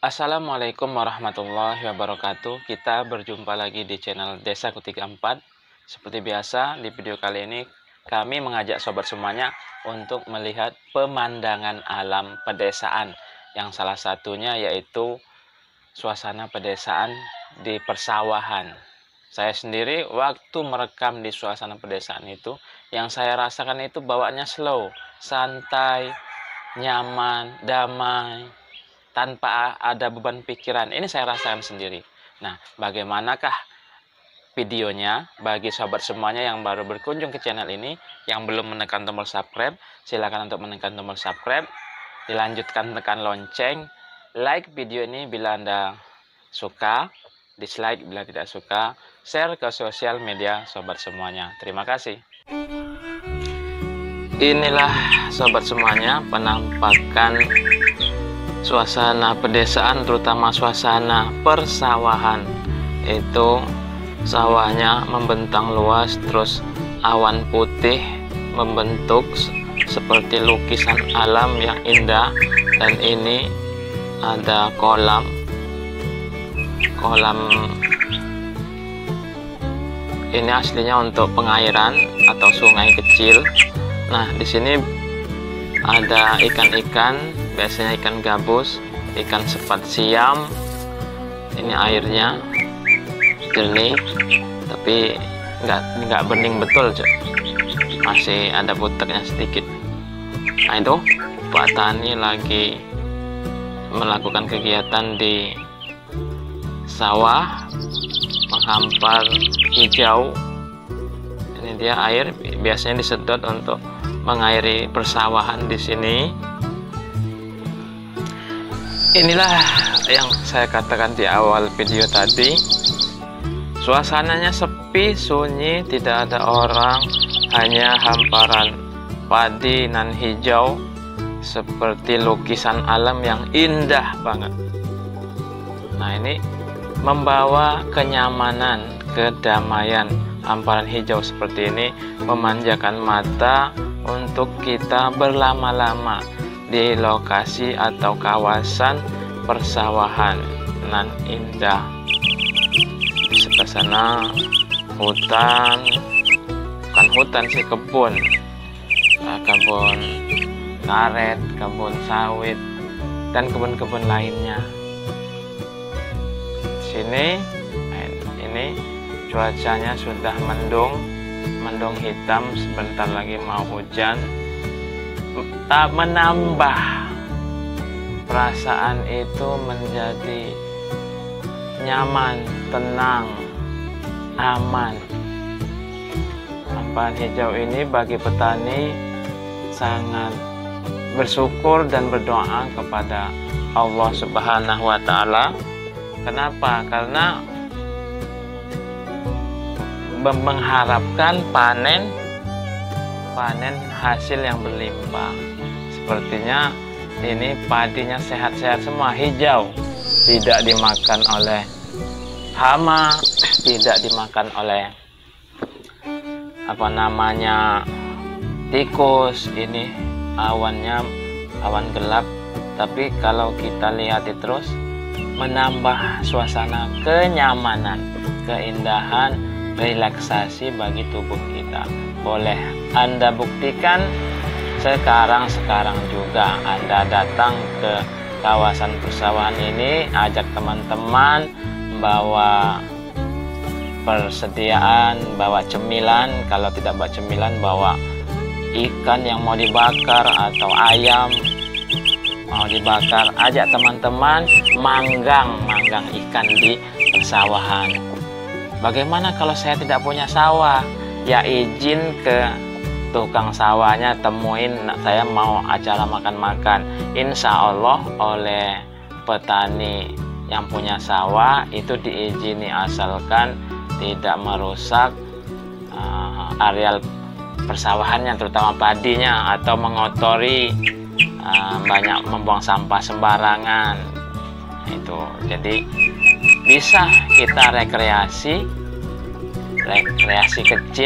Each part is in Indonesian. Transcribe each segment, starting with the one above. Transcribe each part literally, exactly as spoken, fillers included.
Assalamualaikum warahmatullahi wabarakatuh. Kita berjumpa lagi di channel Desaku tiga puluh empat. Seperti biasa, di video kali ini kami mengajak sobat semuanya untuk melihat pemandangan alam pedesaan, yang salah satunya yaitu suasana pedesaan di persawahan. Saya sendiri waktu merekam di suasana pedesaan itu, yang saya rasakan itu bawaannya slow, santai, nyaman, damai, tanpa ada beban pikiran. Ini saya rasakan sendiri. Nah, bagaimanakah videonya? Bagi sahabat semuanya yang baru berkunjung ke channel ini, yang belum menekan tombol subscribe, silakan untuk menekan tombol subscribe, dilanjutkan tekan lonceng, like video ini bila Anda suka, dislike bila tidak suka, share ke sosial media sobat semuanya. Terima kasih. Inilah sobat semuanya penampakan suasana pedesaan, terutama suasana persawahan. Itu sawahnya membentang luas, terus awan putih membentuk seperti lukisan alam yang indah. Dan ini ada kolam kolam ini aslinya untuk pengairan atau sungai kecil. Nah, di sini ada ikan-ikan, biasanya ikan gabus, ikan sepat siam. Ini airnya jernih, tapi nggak nggak bening betul, cok. Masih ada puteknya sedikit. Nah, itu Pak Tani lagi melakukan kegiatan di sawah, menghampar hijau. Ini dia air, biasanya disedot untuk mengairi persawahan di sini. Inilah yang saya katakan di awal video tadi. Suasananya sepi, sunyi, tidak ada orang, hanya hamparan padi nan hijau seperti lukisan alam yang indah banget. Nah, ini membawa kenyamanan, kedamaian. Hamparan hijau seperti ini memanjakan mata untuk kita berlama-lama di lokasi atau kawasan persawahan nan indah. Di sebelah sana hutan, bukan hutan sih, kebun, nah, kebun karet, kebun sawit, dan kebun-kebun lainnya. Sini, ini cuacanya sudah mendung, mendung hitam, sebentar lagi mau hujan. Tak menambah perasaan itu menjadi nyaman, tenang, aman. Hamparan hijau ini bagi petani sangat bersyukur dan berdoa kepada Allah Subhanahu wa Ta'ala. Kenapa? Karena mengharapkan panen panen hasil yang berlimpah. Sepertinya ini padinya sehat-sehat semua, hijau, tidak dimakan oleh hama, tidak dimakan oleh apa namanya tikus. Ini awannya awan gelap, tapi kalau kita lihat terus menambah suasana kenyamanan, keindahan, relaksasi bagi tubuh kita. Boleh Anda buktikan sekarang-sekarang juga. Anda datang ke kawasan persawahan ini, ajak teman-teman, bawa persediaan, bawa cemilan. Kalau tidak bawa cemilan, bawa ikan yang mau dibakar atau ayam mau dibakar. Ajak teman-teman manggang manggang ikan di persawahan. Bagaimana kalau saya tidak punya sawah? Ya izin ke tukang sawahnya, temuin, saya mau acara makan-makan. Insya Allah oleh petani yang punya sawah itu diizini, asalkan tidak merusak uh, areal persawahannya, terutama padinya, atau mengotori, uh, banyak membuang sampah sembarangan. Itu jadi bisa kita rekreasi rekreasi kecil,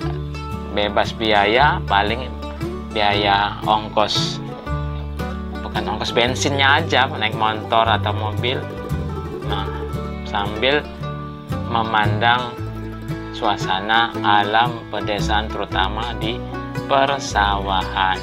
bebas biaya, paling biaya ongkos memakan ongkos bensinnya aja naik motor atau mobil. Nah, sambil memandang suasana alam pedesaan terutama di persawahan.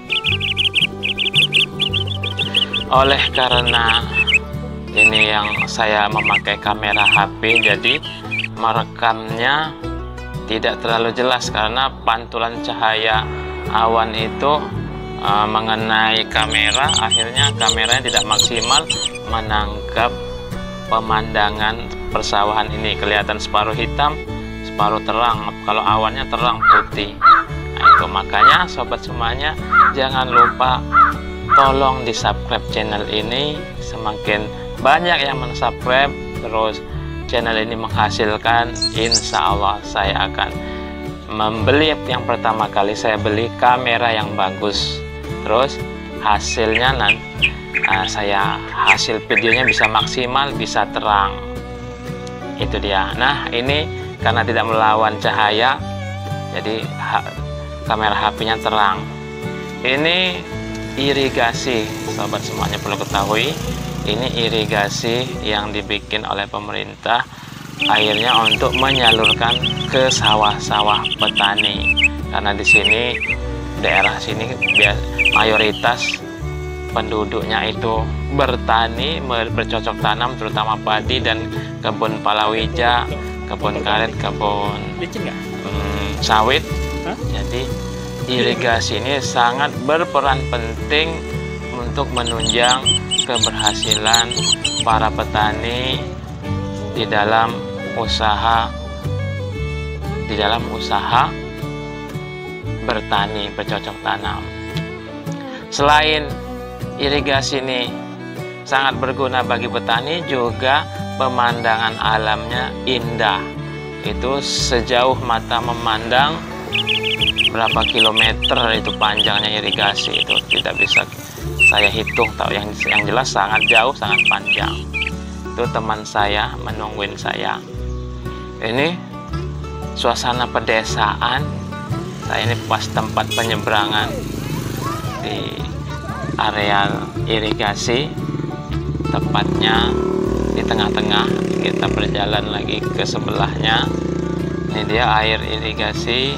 Oleh karena ini yang saya memakai kamera H P, jadi merekamnya tidak terlalu jelas karena pantulan cahaya awan itu e, mengenai kamera, akhirnya kameranya tidak maksimal menangkap pemandangan persawahan ini. Kelihatan separuh hitam, separuh terang, kalau awannya terang putih. Nah, itu makanya sobat semuanya jangan lupa tolong di subscribe channel ini. Semakin banyak yang mensubscribe, terus channel ini menghasilkan, insya Allah saya akan membeli. Yang pertama kali saya beli kamera yang bagus, terus hasilnya nanti uh, saya hasil videonya bisa maksimal, bisa terang. Itu dia. Nah, ini karena tidak melawan cahaya, jadi ha kamera H P-nya terang. Ini irigasi, sobat semuanya perlu ketahui, ini irigasi yang dibikin oleh pemerintah, airnya untuk menyalurkan ke sawah-sawah petani. Karena di sini, daerah sini mayoritas penduduknya itu bertani, bercocok tanam, terutama padi dan kebun palawija, kebun karet, kebun hmm, sawit. Hah? Jadi irigasi ini sangat berperan penting untuk menunjang keberhasilan para petani di dalam usaha di dalam usaha bertani, bercocok tanam. Selain irigasi ini sangat berguna bagi petani, juga pemandangan alamnya indah. Itu sejauh mata memandang, berapa kilometer itu panjangnya irigasi, itu tidak bisa saya hitung, tahu yang yang jelas sangat jauh, sangat panjang. Itu teman saya menungguin saya. Ini suasana pedesaan. Saya ini pas tempat penyeberangan di area irigasi, tepatnya di tengah-tengah. Kita berjalan lagi ke sebelahnya. Ini dia air irigasi,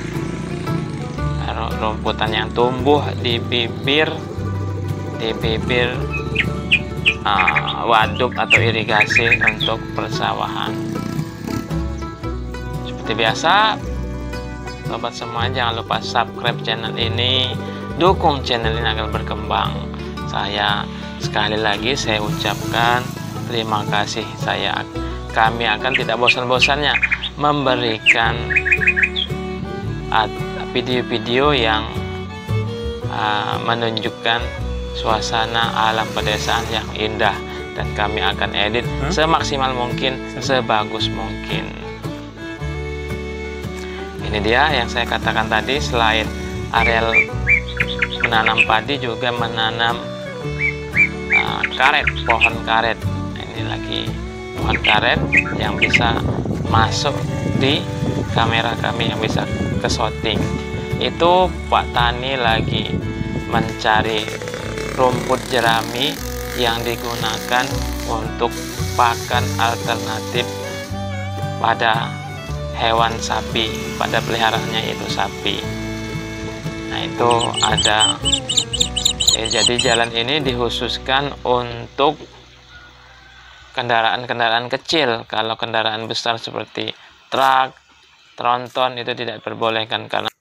rumputan yang tumbuh di bibir di bibir uh, waduk atau irigasi untuk persawahan. Seperti biasa, sobat semua jangan lupa subscribe channel ini, dukung channel ini agar berkembang. Saya sekali lagi saya ucapkan terima kasih. Saya kami akan tidak bosan-bosannya memberikan video-video yang uh, menunjukkan suasana alam pedesaan yang indah, dan kami akan edit huh? semaksimal mungkin, sebagus mungkin. Ini dia yang saya katakan tadi, selain areal menanam padi, juga menanam uh, karet, pohon karet. Ini lagi pohon karet yang bisa masuk di kamera kami, yang bisa ke shooting. Itu Pak Tani lagi mencari rumput jerami yang digunakan untuk pakan alternatif pada hewan sapi, pada peliharaannya itu sapi. Nah, itu ada eh, jadi jalan ini dikhususkan untuk kendaraan-kendaraan kecil. Kalau kendaraan besar seperti truk, tronton itu tidak diperbolehkan karena